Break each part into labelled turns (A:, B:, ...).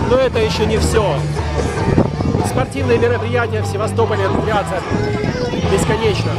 A: Но это еще не все. Спортивные мероприятия в Севастополе длятся бесконечно.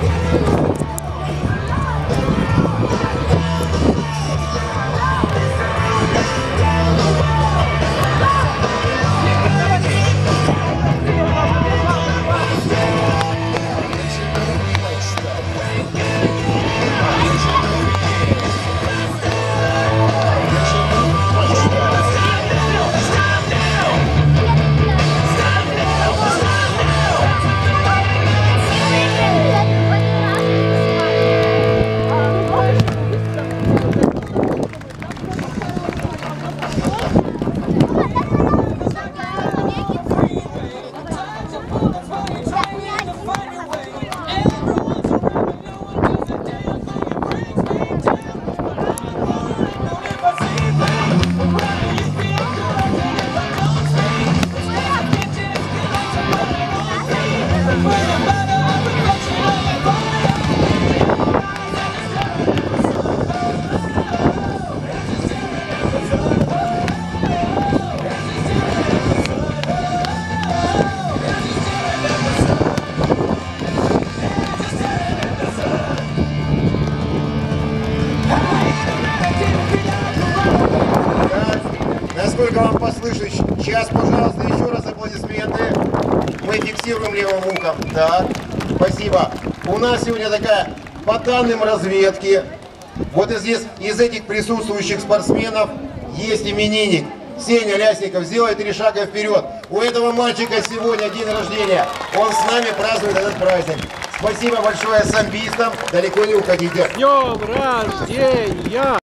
B: Насколько вам послышать? Сейчас, пожалуйста, еще раз аплодисменты. Мы фиксируем левым ухом. Так, спасибо. У нас сегодня такая, по данным разведки, вот из этих присутствующих спортсменов есть именинник. Сеня Лясников, сделай 3 шага вперед. У этого мальчика сегодня день рождения. Он с нами празднует этот праздник. Спасибо большое самбистам. Далеко не уходите.
A: С днем рождения!